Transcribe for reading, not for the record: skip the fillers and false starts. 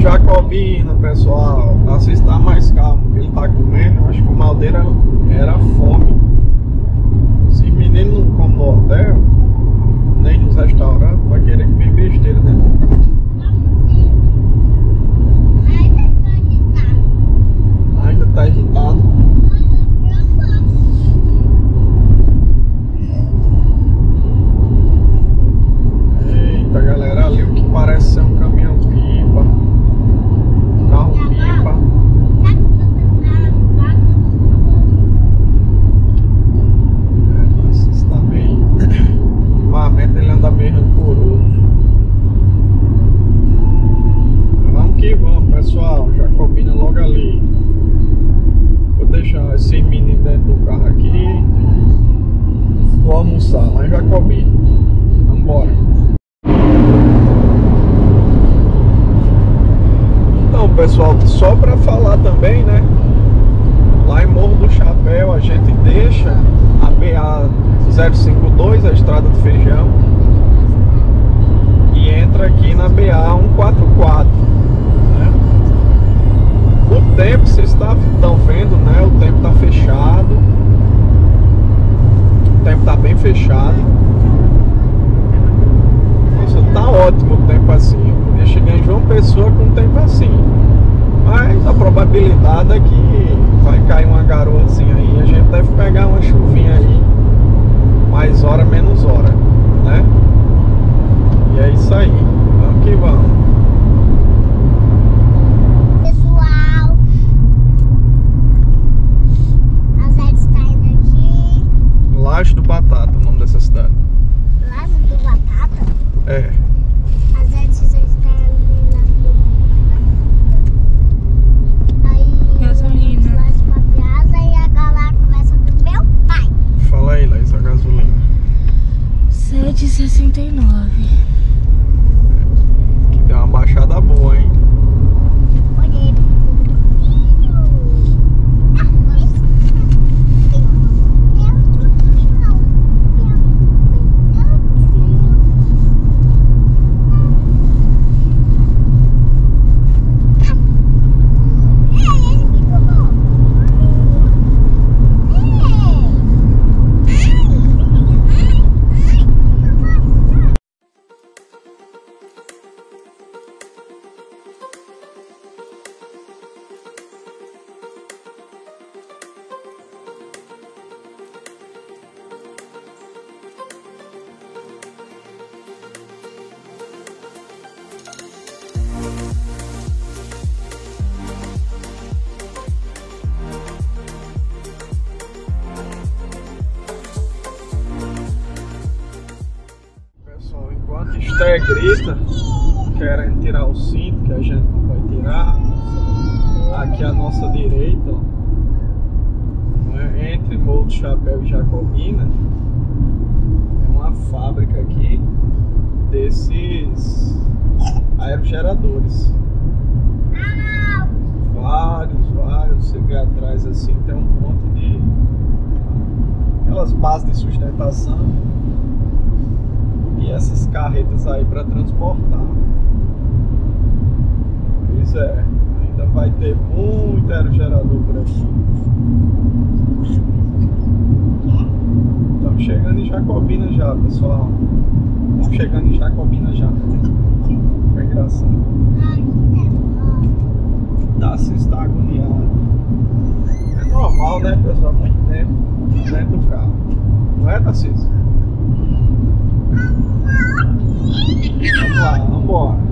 Jacobina, pessoal. Tarcísio tá mais calmo, porque ele tá comendo. Acho que o mal dele era a fome. Se menino não come no hotel, nem nos restaurantes, vai querer comer besteira dentro do carro. Ainda tá irritado. Eita, galera, ali o que parece ser um caminhão-pipa, um carro-pipa. Assim está bem. Ultimamente ele anda meio rancoroso. Vamos que vamos, pessoal. Jacobina logo ali. Vou deixar esse menino dentro do carro aqui. Vou almoçar lá em Jacobina. Vamos embora. Então, pessoal, só para falar também, né? Lá em Morro do Chapéu a gente deixa a BA 052, a Estrada do Feijão, e entra aqui na BA 144, né? O tempo, vocês estão vendo, né? O tempo tá fechado. O tempo tá bem fechado. Nossa, tá ótimo o tempo assim. Eu podia chegar em João Pessoa com um tempo assim. Mas a probabilidade é que vai cair uma garoazinha aí. A gente deve pegar uma chuvinha aí. Mais hora, menos hora, né? E é isso aí. Vamos que vamos. Pessoal, a Zé está indo aqui. Laje do Batata, o nome dessa cidade. Laje do Batata? É. A Zé está ali na aí, Gasolina. Laje com a casa e a galera começa do meu pai. Fala aí, Laís, a gasolina. 7,69. Que deu uma baixada boa, hein? Olhei. Pessoal, enquanto Esté grita querendo tirar o cinto, que a gente não vai tirar, aqui à nossa direita, ó, né, entre Morro do Chapéu e Jacobina, é uma fábrica aqui desses aerogeradores. Vários, você vê atrás assim, tem um monte de aquelas bases de sustentação. E essas carretas aí para transportar. Pois é, ainda vai ter muito aerogerador por aqui. Estamos chegando em Jacobina já, pessoal. Estamos chegando em Jacobina já. Foi engraçado. Tarcísio está agoniado. É normal, né, pessoal? Muito tempo dentro do carro. Não é, Tarcísio? Vamos lá, vamos embora.